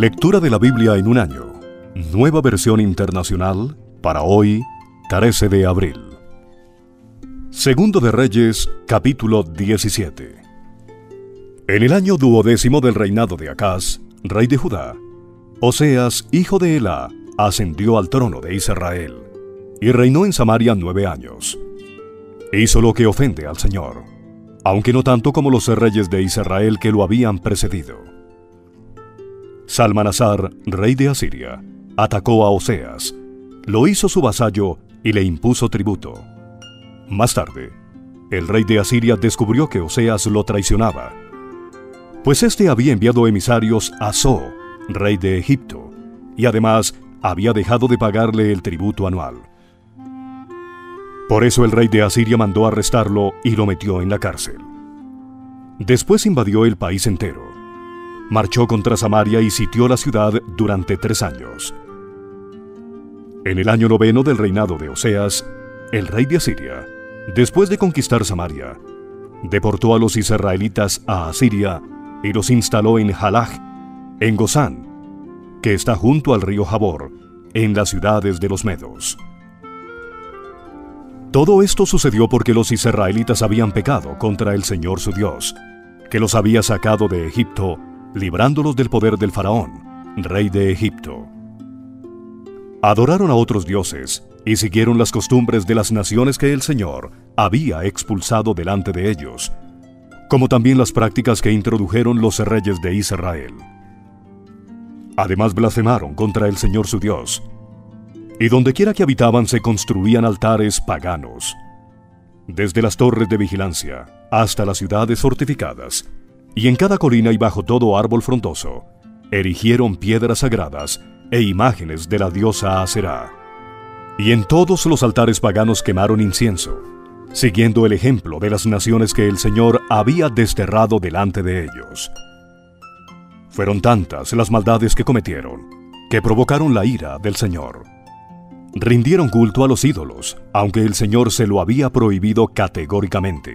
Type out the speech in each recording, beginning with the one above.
Lectura de la Biblia en un año. Nueva versión internacional para hoy, 13 de abril. Segundo de Reyes, capítulo 17. En el año 12º del reinado de Acaz, rey de Judá, Oseas, hijo de Elá, ascendió al trono de Israel, y reinó en Samaria 9 años. Hizo lo que ofende al Señor, aunque no tanto como los reyes de Israel que lo habían precedido. Salmanasar, rey de Asiria, atacó a Oseas, lo hizo su vasallo y le impuso tributo. Más tarde, el rey de Asiria descubrió que Oseas lo traicionaba, pues éste había enviado emisarios a So, rey de Egipto, y además había dejado de pagarle el tributo anual. Por eso el rey de Asiria mandó arrestarlo y lo metió en la cárcel. Después invadió el país entero. Marchó contra Samaria y sitió la ciudad durante 3 años. En el año 9 del reinado de Oseas, el rey de Asiria, después de conquistar Samaria, deportó a los israelitas a Asiria y los instaló en Halach, en Gozán, que está junto al río Jabor, en las ciudades de los medos. Todo esto sucedió porque los israelitas habían pecado contra el Señor su Dios, que los había sacado de Egipto, librándolos del poder del faraón, rey de Egipto. Adoraron a otros dioses y siguieron las costumbres de las naciones que el Señor había expulsado delante de ellos, como también las prácticas que introdujeron los reyes de Israel. Además blasfemaron contra el Señor su Dios, y dondequiera que habitaban se construían altares paganos. Desde las torres de vigilancia hasta las ciudades fortificadas, y en cada colina y bajo todo árbol frondoso, erigieron piedras sagradas e imágenes de la diosa Aserá. Y en todos los altares paganos quemaron incienso, siguiendo el ejemplo de las naciones que el Señor había desterrado delante de ellos. Fueron tantas las maldades que cometieron, que provocaron la ira del Señor. Rindieron culto a los ídolos, aunque el Señor se lo había prohibido categóricamente.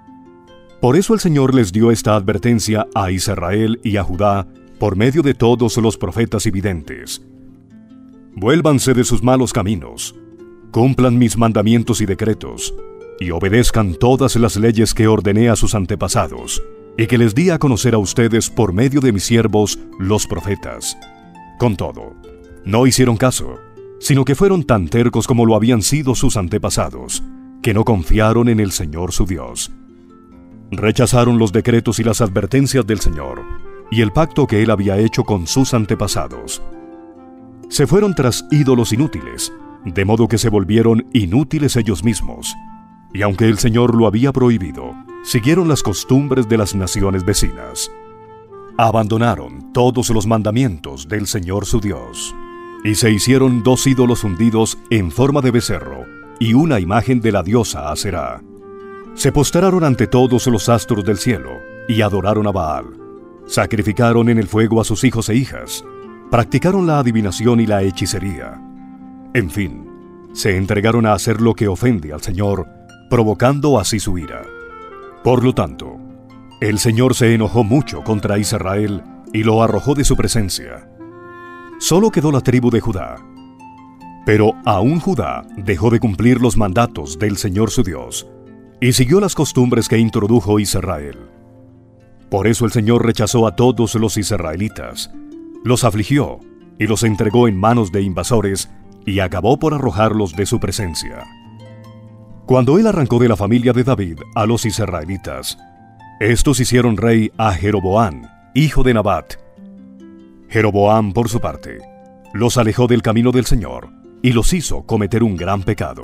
Por eso el Señor les dio esta advertencia a Israel y a Judá por medio de todos los profetas y videntes. Vuélvanse de sus malos caminos, cumplan mis mandamientos y decretos, y obedezcan todas las leyes que ordené a sus antepasados, y que les di a conocer a ustedes por medio de mis siervos, los profetas. Con todo, no hicieron caso, sino que fueron tan tercos como lo habían sido sus antepasados, que no confiaron en el Señor su Dios. Rechazaron los decretos y las advertencias del Señor, y el pacto que Él había hecho con sus antepasados. Se fueron tras ídolos inútiles, de modo que se volvieron inútiles ellos mismos, y aunque el Señor lo había prohibido, siguieron las costumbres de las naciones vecinas. Abandonaron todos los mandamientos del Señor su Dios, y se hicieron 2 ídolos fundidos en forma de becerro, y una imagen de la diosa Aserá. Se postraron ante todos los astros del cielo, y adoraron a Baal. Sacrificaron en el fuego a sus hijos e hijas, practicaron la adivinación y la hechicería. En fin, se entregaron a hacer lo que ofende al Señor, provocando así su ira. Por lo tanto, el Señor se enojó mucho contra Israel y lo arrojó de su presencia. Solo quedó la tribu de Judá. Pero aún Judá dejó de cumplir los mandatos del Señor su Dios, y siguió las costumbres que introdujo Israel. Por eso el Señor rechazó a todos los israelitas, los afligió y los entregó en manos de invasores y acabó por arrojarlos de su presencia. Cuando Él arrancó de la familia de David a los israelitas, estos hicieron rey a Jeroboam, hijo de Nabat. Jeroboam, por su parte, los alejó del camino del Señor y los hizo cometer un gran pecado.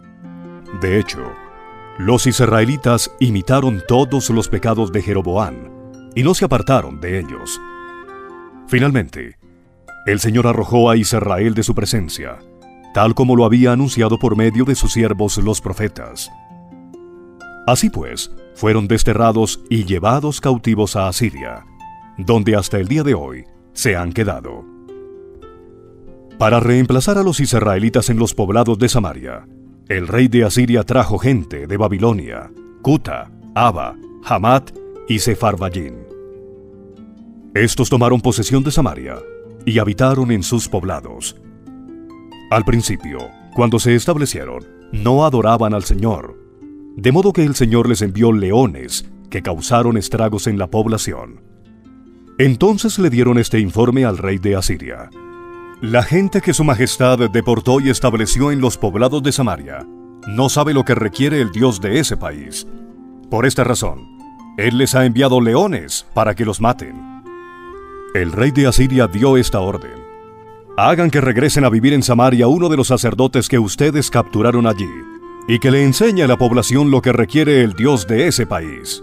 De hecho, los israelitas imitaron todos los pecados de Jeroboam y no se apartaron de ellos. Finalmente, el Señor arrojó a Israel de su presencia, tal como lo había anunciado por medio de sus siervos los profetas. Así pues, fueron desterrados y llevados cautivos a Asiria, donde hasta el día de hoy se han quedado. Para reemplazar a los israelitas en los poblados de Samaria, el rey de Asiria trajo gente de Babilonia, Cuta, Aba, Hamat y Sefarvayim. Estos tomaron posesión de Samaria, y habitaron en sus poblados. Al principio, cuando se establecieron, no adoraban al Señor, de modo que el Señor les envió leones que causaron estragos en la población. Entonces le dieron este informe al rey de Asiria: la gente que su majestad deportó y estableció en los poblados de Samaria no sabe lo que requiere el Dios de ese país. Por esta razón, Él les ha enviado leones para que los maten. El rey de Asiria dio esta orden: hagan que regresen a vivir en Samaria uno de los sacerdotes que ustedes capturaron allí, y que le enseñe a la población lo que requiere el Dios de ese país.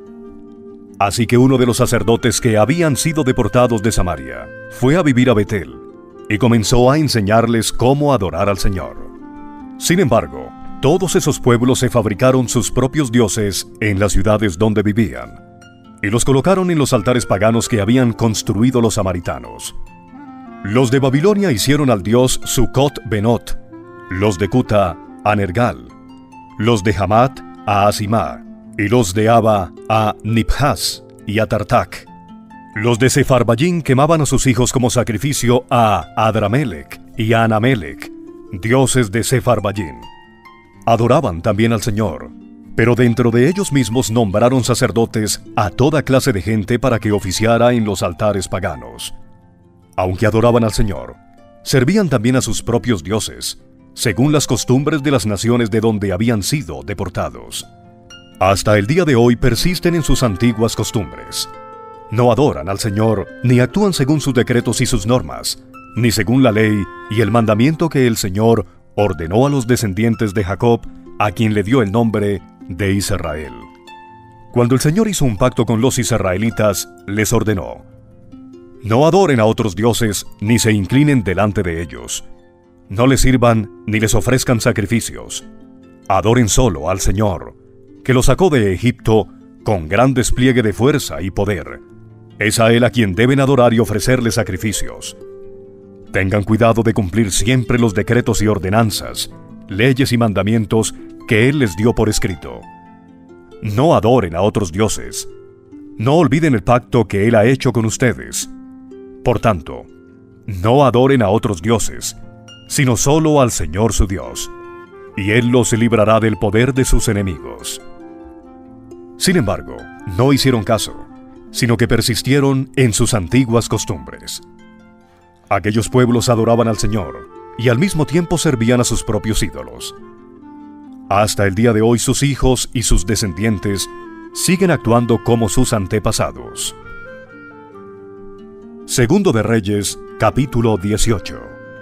Así que uno de los sacerdotes que habían sido deportados de Samaria fue a vivir a Betel, y comenzó a enseñarles cómo adorar al Señor. Sin embargo, todos esos pueblos se fabricaron sus propios dioses en las ciudades donde vivían, y los colocaron en los altares paganos que habían construido los samaritanos. Los de Babilonia hicieron al dios Sucot-Benot, los de Cuta a Nergal, los de Hamat a Asimá, y los de Aba a Nibhaz y a Tartak. Los de Sepharvaim quemaban a sus hijos como sacrificio a Adramelech y a Anamelech, dioses de Sepharvaim. Adoraban también al Señor, pero dentro de ellos mismos nombraron sacerdotes a toda clase de gente para que oficiara en los altares paganos. Aunque adoraban al Señor, servían también a sus propios dioses, según las costumbres de las naciones de donde habían sido deportados. Hasta el día de hoy persisten en sus antiguas costumbres. No adoran al Señor, ni actúan según sus decretos y sus normas, ni según la ley y el mandamiento que el Señor ordenó a los descendientes de Jacob, a quien le dio el nombre de Israel. Cuando el Señor hizo un pacto con los israelitas, les ordenó: no adoren a otros dioses, ni se inclinen delante de ellos. No les sirvan, ni les ofrezcan sacrificios. Adoren solo al Señor, que los sacó de Egipto con gran despliegue de fuerza y poder. Es a Él a quien deben adorar y ofrecerle sacrificios. Tengan cuidado de cumplir siempre los decretos y ordenanzas, leyes y mandamientos que Él les dio por escrito. No adoren a otros dioses. No olviden el pacto que Él ha hecho con ustedes. Por tanto, no adoren a otros dioses, sino solo al Señor su Dios, y Él los librará del poder de sus enemigos. Sin embargo, no hicieron caso, sino que persistieron en sus antiguas costumbres. Aquellos pueblos adoraban al Señor, y al mismo tiempo servían a sus propios ídolos. Hasta el día de hoy sus hijos y sus descendientes siguen actuando como sus antepasados. Segundo de Reyes, capítulo 18.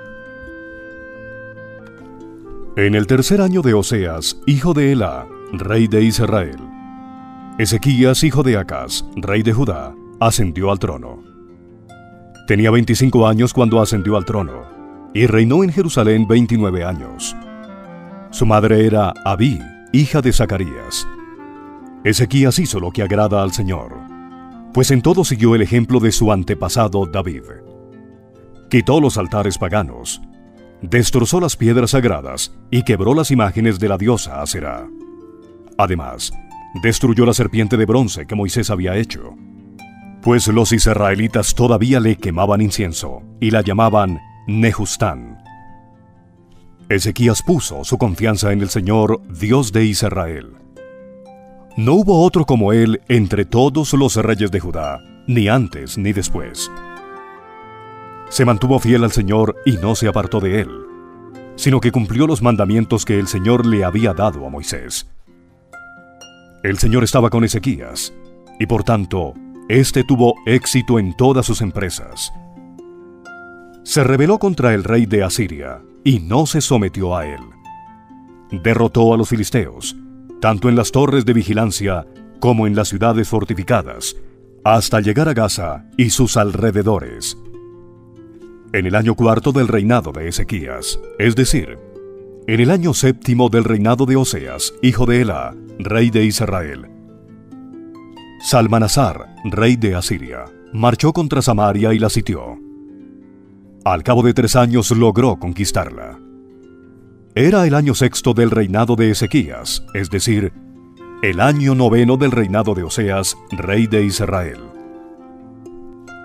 En el tercer año de Oseas, hijo de Elá, rey de Israel, Ezequías, hijo de Acaz, rey de Judá, ascendió al trono. Tenía 25 años cuando ascendió al trono, y reinó en Jerusalén 29 años. Su madre era Abí, hija de Zacarías. Ezequías hizo lo que agrada al Señor, pues en todo siguió el ejemplo de su antepasado David. Quitó los altares paganos, destrozó las piedras sagradas y quebró las imágenes de la diosa Aserá. Además, destruyó la serpiente de bronce que Moisés había hecho, pues los israelitas todavía le quemaban incienso y la llamaban Nehustán. Ezequías puso su confianza en el Señor, Dios de Israel. No hubo otro como él entre todos los reyes de Judá, ni antes ni después. Se mantuvo fiel al Señor y no se apartó de él, sino que cumplió los mandamientos que el Señor le había dado a Moisés. El Señor estaba con Ezequías, y por tanto, éste tuvo éxito en todas sus empresas. Se rebeló contra el rey de Asiria, y no se sometió a él. Derrotó a los filisteos, tanto en las torres de vigilancia como en las ciudades fortificadas, hasta llegar a Gaza y sus alrededores. En el año cuarto del reinado de Ezequías, es decir, en el año séptimo del reinado de Oseas, hijo de Elá, rey de Israel, Salmanasar, rey de Asiria, marchó contra Samaria y la sitió. Al cabo de 3 años logró conquistarla. Era el año sexto del reinado de Ezequías, es decir, el año noveno del reinado de Oseas, rey de Israel.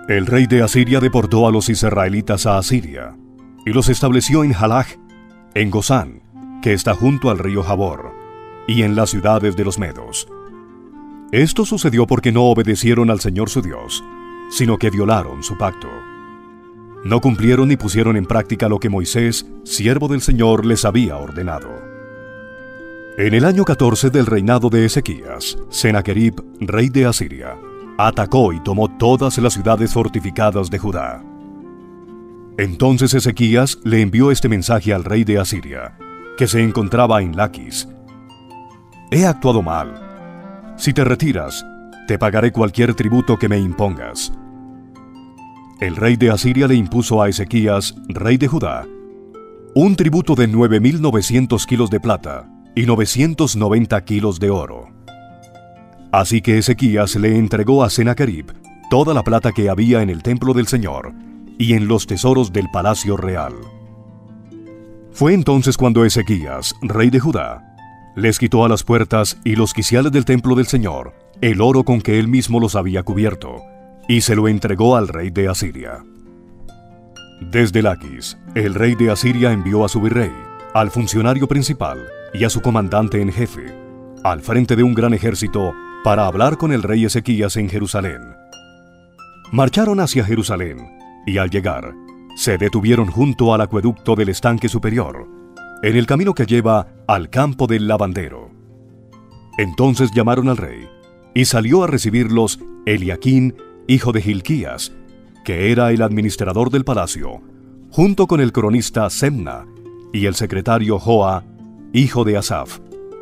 El rey de Asiria deportó a los israelitas a Asiria y los estableció en Halaj, en Gozán, que está junto al río Jabor, y en las ciudades de los medos. Esto sucedió porque no obedecieron al Señor su Dios, sino que violaron su pacto. No cumplieron ni pusieron en práctica lo que Moisés, siervo del Señor, les había ordenado. En el año 14 del reinado de Ezequías, Sennacherib, rey de Asiria, atacó y tomó todas las ciudades fortificadas de Judá. Entonces Ezequías le envió este mensaje al rey de Asiria, que se encontraba en Laquis: «He actuado mal. Si te retiras, te pagaré cualquier tributo que me impongas». El rey de Asiria le impuso a Ezequías, rey de Judá, un tributo de 9.900 kilos de plata y 990 kilos de oro. Así que Ezequías le entregó a Sennacherib toda la plata que había en el templo del Señor y en los tesoros del palacio real. Fue entonces cuando Ezequías, rey de Judá, les quitó a las puertas y los quiciales del templo del Señor el oro con que él mismo los había cubierto, y se lo entregó al rey de Asiria. Desde Laquis, el rey de Asiria envió a su virrey, al funcionario principal y a su comandante en jefe, al frente de un gran ejército, para hablar con el rey Ezequías en Jerusalén. Marcharon hacia Jerusalén, y al llegar, se detuvieron junto al acueducto del estanque superior, en el camino que lleva al campo del lavandero. Entonces llamaron al rey, y salió a recibirlos Eliaquín, hijo de Hilquías, que era el administrador del palacio, junto con el cronista Semna y el secretario Joa, hijo de Asaf.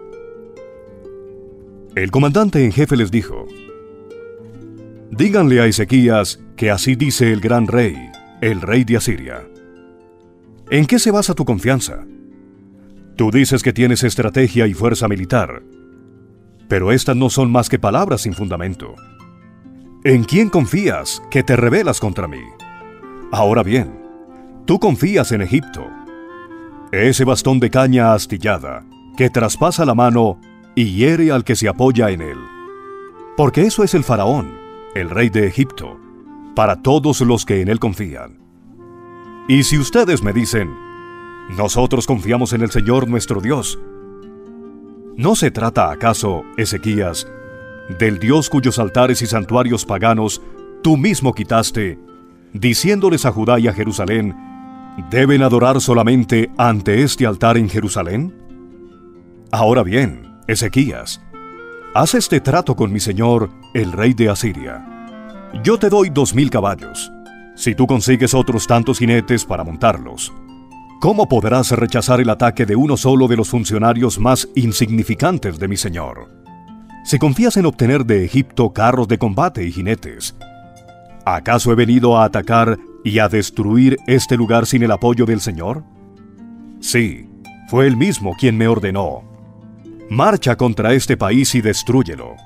El comandante en jefe les dijo: «Díganle a Ezequías que así dice el gran rey, el rey de Asiria. ¿En qué se basa tu confianza? Tú dices que tienes estrategia y fuerza militar, pero estas no son más que palabras sin fundamento. ¿En quién confías que te rebelas contra mí? Ahora bien, tú confías en Egipto, ese bastón de caña astillada que traspasa la mano y hiere al que se apoya en él. Porque eso es el faraón, el rey de Egipto, para todos los que en él confían. Y si ustedes me dicen: nosotros confiamos en el Señor nuestro Dios, ¿no se trata acaso, Ezequías, del Dios cuyos altares y santuarios paganos tú mismo quitaste, diciéndoles a Judá y a Jerusalén: deben adorar solamente ante este altar en Jerusalén? Ahora bien, Ezequías, haz este trato con mi señor, el rey de Asiria. Yo te doy 2.000 caballos, si tú consigues otros tantos jinetes para montarlos. ¿Cómo podrás rechazar el ataque de uno solo de los funcionarios más insignificantes de mi señor? Si confías en obtener de Egipto carros de combate y jinetes, ¿acaso he venido a atacar y a destruir este lugar sin el apoyo del Señor? Sí, fue él mismo quien me ordenó: marcha contra este país y destrúyelo».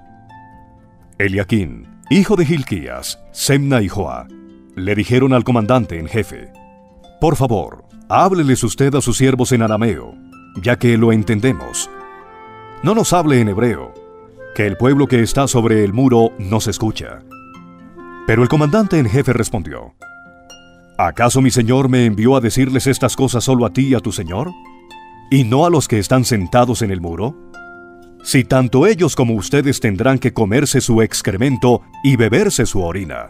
Eliaquín, hijo de Hilquías, Semna y Joa, le dijeron al comandante en jefe: «Por favor, hábleles usted a sus siervos en arameo, ya que lo entendemos. No nos hable en hebreo, que el pueblo que está sobre el muro nos escucha». Pero el comandante en jefe respondió: «¿Acaso mi señor me envió a decirles estas cosas solo a ti y a tu señor, y no a los que están sentados en el muro? Si tanto ellos como ustedes tendrán que comerse su excremento y beberse su orina».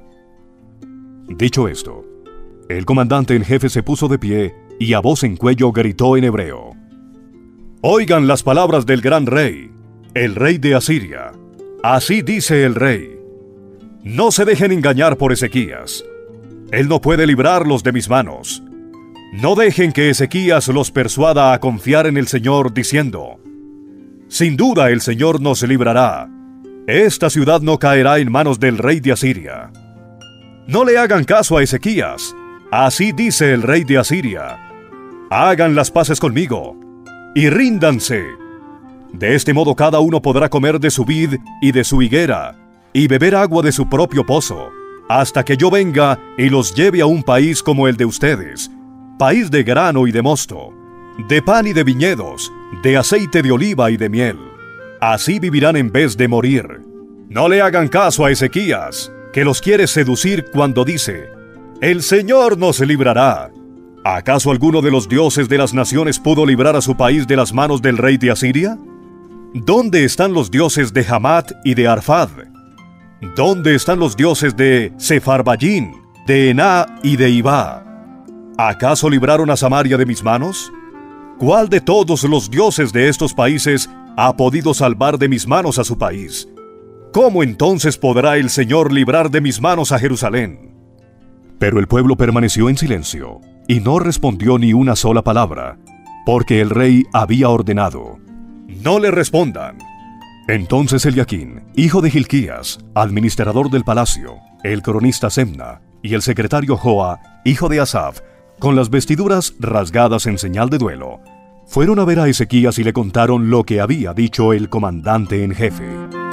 Dicho esto, el comandante en jefe se puso de pie y a voz en cuello gritó en hebreo: «Oigan las palabras del gran rey, el rey de Asiria. Así dice el rey: no se dejen engañar por Ezequías. Él no puede librarlos de mis manos. No dejen que Ezequías los persuada a confiar en el Señor diciendo: sin duda el Señor nos librará. Esta ciudad no caerá en manos del rey de Asiria. No le hagan caso a Ezequías. Así dice el rey de Asiria: hagan las paces conmigo y ríndanse. De este modo cada uno podrá comer de su vid y de su higuera y beber agua de su propio pozo, hasta que yo venga y los lleve a un país como el de ustedes, país de grano y de mosto, de pan y de viñedos, de aceite de oliva y de miel. Así vivirán en vez de morir. No le hagan caso a Ezequías, que los quiere seducir cuando dice: «El Señor nos librará». ¿Acaso alguno de los dioses de las naciones pudo librar a su país de las manos del rey de Asiria? ¿Dónde están los dioses de Hamat y de Arfad? ¿Dónde están los dioses de Sepharvaim, de Ená y de Ibá? ¿Acaso libraron a Samaria de mis manos? ¿Cuál de todos los dioses de estos países ha podido salvar de mis manos a su país? ¿Cómo entonces podrá el Señor librar de mis manos a Jerusalén? Pero el pueblo permaneció en silencio y no respondió ni una sola palabra, porque el rey había ordenado: «No le respondan». Entonces Eliaquín, hijo de Hilquías, administrador del palacio, el cronista Semna y el secretario Joa, hijo de Asaf, con las vestiduras rasgadas en señal de duelo, fueron a ver a Ezequías y le contaron lo que había dicho el comandante en jefe.